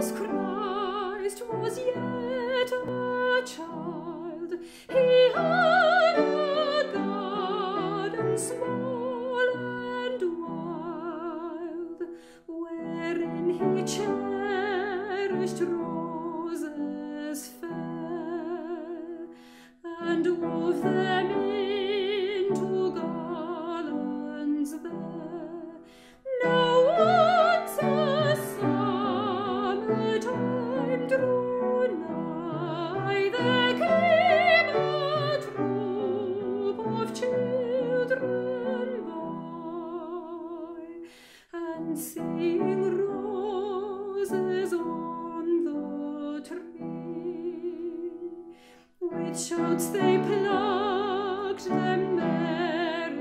Jesus Christ was yet a child, he had a garden small and wild, wherein he cherished roses fair, and wove them into garlands there. Now once a summertime drew nigh, there came a troop of children by, and seeing roses on the tree, with shouts they plucked them merrily.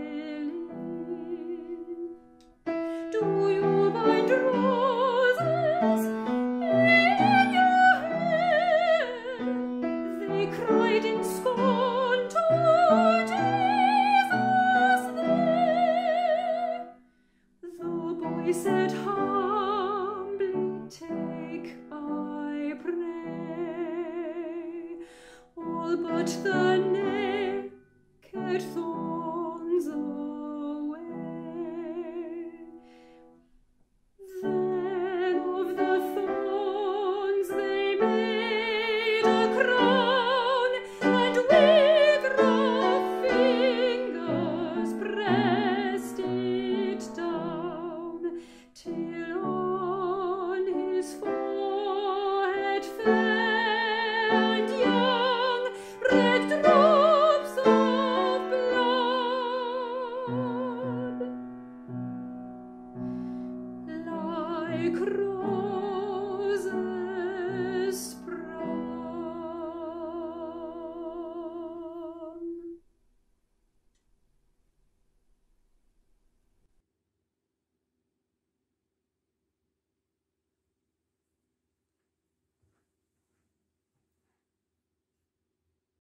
Do you find roses in your hair? They cried in scorn to Jesus there. The boy said humbly, take, I pray, all but the naked thorns away. Then of the thorns they made a crown, and with rough fingers pressed it down, till on his forehead fair and young red drops of blood, like